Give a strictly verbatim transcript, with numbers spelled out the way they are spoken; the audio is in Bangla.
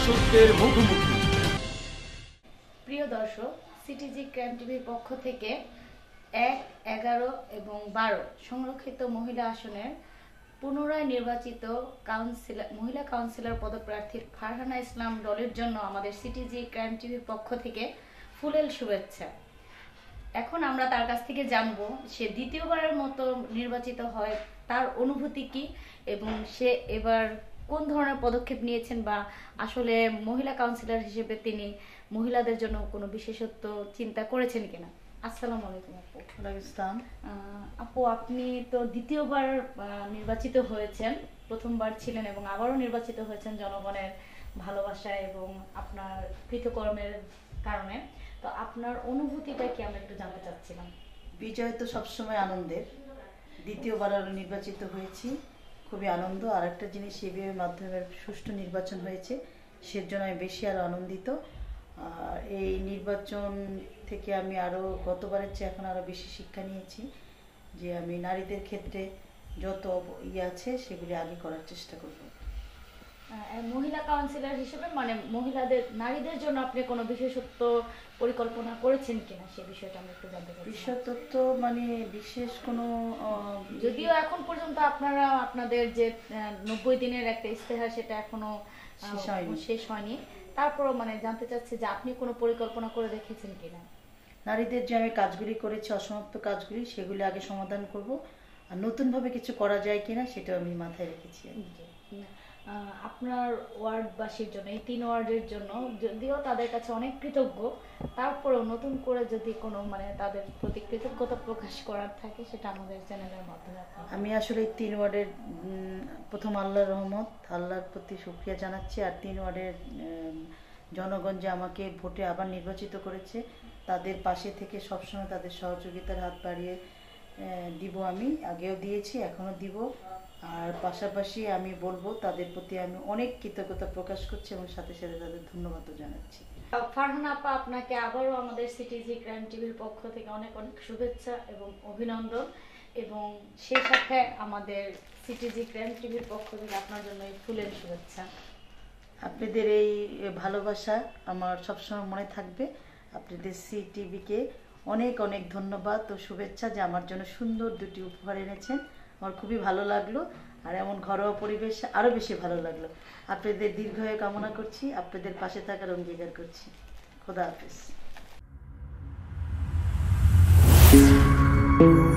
দর্শকদের মুখোমুখি। প্রিয় দর্শক, সিটিজি ক্রাইম টিভির পক্ষ থেকে এক, এগারো এবং বারো সংরক্ষিত মহিলা আসনের পুনরায় নির্বাচিত কাউন্সিলর মহিলা কাউন্সিলর পদপ্রার্থী ফারহানা ইসলাম ডলির জন্য আমাদের সিটিজি ক্রাইম টিভির পক্ষ থেকে ফুলেল শুভেচ্ছা। এখন আমরা তার কাছ থেকে জানবো সে দ্বিতীয়বারের মতো নির্বাচিত হয় তার অনুভূতি কি এবং সে এবার কোন ধরনের পদক্ষেপ নিয়েছেন বা আসলে মহিলা কাউন্সিলর হিসেবে তিনি মহিলাদের জন্য কোনো বিশেষত্ব চিন্তা করেছেন কিনা। আসসালামু আলাইকুম আপু। ইসলাম আপু, আপনি তো দ্বিতীয়বার নির্বাচিত হয়েছেন, প্রথমবার ছিলেন এবং আবারও নির্বাচিত হয়েছেন জনগণের ভালোবাসা এবং আপনার কৃতকর্মের কারণে। তো আপনার অনুভূতিটা কি আমরা একটু জানতে চাচ্ছিলাম। বিজয় তো সবসময় আনন্দের। দ্বিতীয়বার নির্বাচিত হয়েছি, খুবই আনন্দ। আর একটা জিনিস সিবিআইয়ের মাধ্যমে সুষ্ঠু নির্বাচন হয়েছে, সেজন্য আমি বেশি আরো আনন্দিত। আর এই নির্বাচন থেকে আমি আরো গতবারের চেয়ে এখন আরো বেশি শিক্ষা নিয়েছি যে আমি নারীদের ক্ষেত্রে যত ইয়ে আছে সেগুলি আগে করার চেষ্টা করব। মহিলা কাউন্সিলর হিসেবে মানে মহিলাদের নারীদের জন্য আপনি কোনো বিশেষত্ব পরিকল্পনা করেছেন কিনা সে বিষয়টা আমি একটু জানতে চাই। বিশেষত্ব মানে বিশেষ কোনো, যদিও এখন পর্যন্ত আপনারা আপনাদের যে নব্বই দিনের একটা ইস্তেহার সেটা এখনো শেষ হয়নি, তারপরও মানে জানতে চাচ্ছি যে আপনি কোনো পরিকল্পনা করে রেখেছেন কিনা। নারীদের যে আমি কাজগুলি করেছি অসমাপ্ত কাজগুলি সেগুলি আগে সমাধান করব, আর নতুনভাবে কিছু করা যায় কিনা সেটা আমি মাথায় রেখেছি। আপনার ওয়ার্ডবাসীর জন্য, এই তিন ওয়ার্ডের জন্য যদিও তাদের কাছে অনেক কৃতজ্ঞ, তারপরেও নতুন করে যদি কোনো মানে তাদের প্রতি কৃতজ্ঞতা প্রকাশ করার থাকে সেটা আমাদের চ্যানেলের মাধ্যমে। আমি আসলে এই তিন ওয়ার্ডের প্রথম আল্লাহর রহমত, আল্লাহর প্রতি শুকরিয়া জানাচ্ছি। আর তিন ওয়ার্ডের জনগণ যে আমাকে ভোটে আবার নির্বাচিত করেছে তাদের পাশে থেকে সবসময় তাদের সহযোগিতার হাত বাড়িয়ে দিব। আমি আগেও দিয়েছি, এখনো দিব। আর পাশাপাশি আমি বলবো তাদের প্রতি আমি অনেক কৃতজ্ঞতা প্রকাশ করছি এবং সাথে সাথে তাদের ধন্যবাদও জানাচ্ছি। ফারহানা আপা, আপনাকে আবারও আমাদের সিটিজি ক্রাইম টিভির পক্ষ থেকে অনেক অনেক শুভেচ্ছা এবং অভিনন্দন, এবং সেই সাথে আমাদের সিটিজি ক্রাইম টিভির পক্ষ থেকে আপনার জন্য এই ফুলের শুভেচ্ছা। আপনাদের এই ভালোবাসা আমার সবসময় মনে থাকবে। আপনাদের সিটিভিকে অনেক অনেক ধন্যবাদ ও শুভেচ্ছা যে আমার জন্য সুন্দর দুটি উপহার এনেছেন। আমার খুবই ভালো লাগলো, আর এমন ঘরোয়া পরিবেশ আরো বেশি ভালো লাগলো। আপনাদের দীর্ঘায়ু কামনা করছি, আপনাদের পাশে থাকার অঙ্গীকার করছি। খোদা হাফেজ।